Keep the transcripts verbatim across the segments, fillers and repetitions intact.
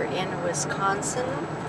in Wisconsin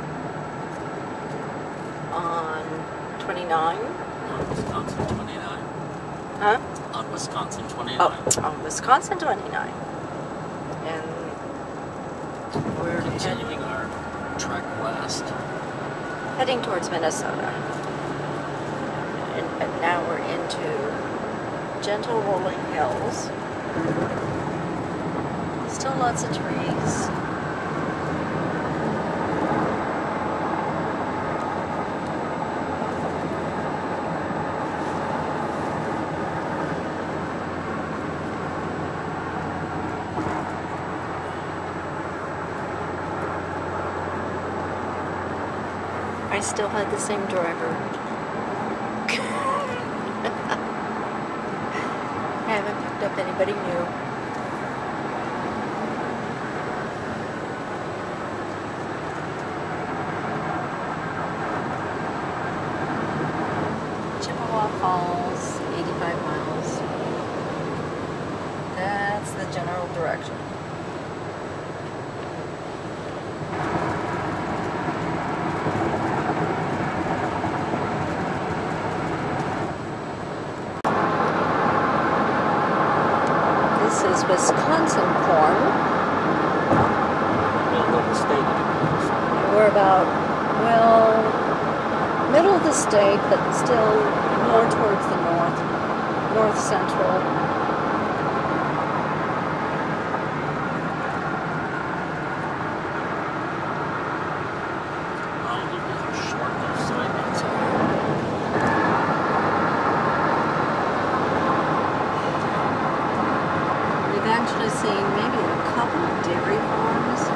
on twenty-nine. On Wisconsin twenty-nine. Huh? On Wisconsin twenty-nine. Oh, on Wisconsin twenty-nine. And we're continuing our trek west. Heading towards Minnesota. And, and now we're into gentle rolling hills. Still lots of trees. I still had the same driver. I haven't picked up anybody new. Chippewa Falls, eighty-five miles. That's the general direction. This is Wisconsin corn. Middle of the state. We're about, well, middle of the state, but still more towards the north, north central. Oh, look at how short those soybeans are. We've actually seen maybe a couple of dairy farms.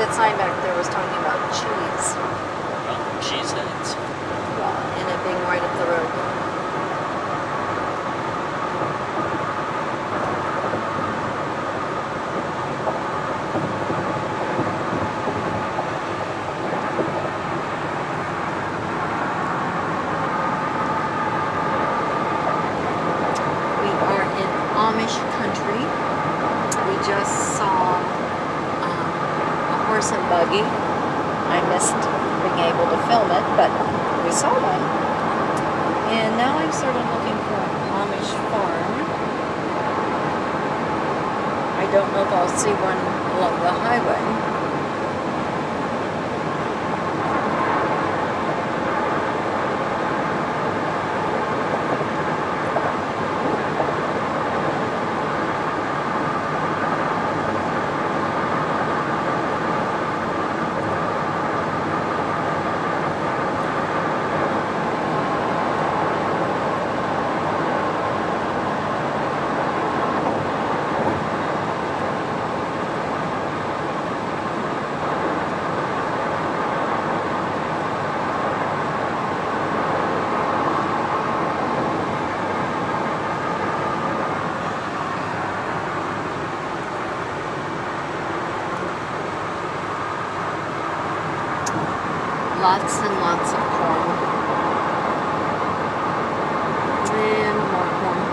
that sign back there was talking about cheese. Well, cheeseheads. Well, and it being right up the road. We are in Amish country. We just saw um, a horse and buggy. I missed being able to film it, but we saw one. And now I'm sort of looking for an Amish farm. I don't know if I'll see one along the highway. Lots and lots of corn. And more corn.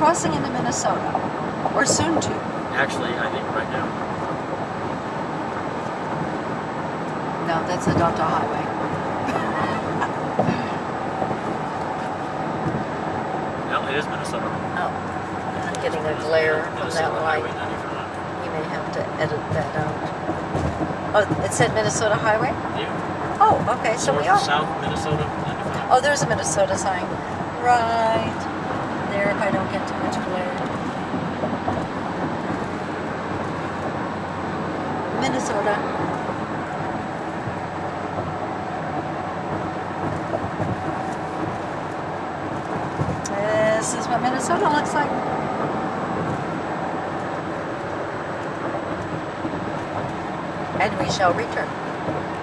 crossing into Minnesota, or soon to. Actually, I think right now. No, that's the Delta Highway. No, it is Minnesota. Oh, I'm getting a glare from that Minnesota light. Highway ninety-five. You may have to edit that out. Oh, it said Minnesota Highway? Yeah. Oh, okay, so we are. South Minnesota ninety-five. Oh, there's a Minnesota sign. Right there, if I don't get too much glare. Minnesota. This is what Minnesota looks like. And we shall return.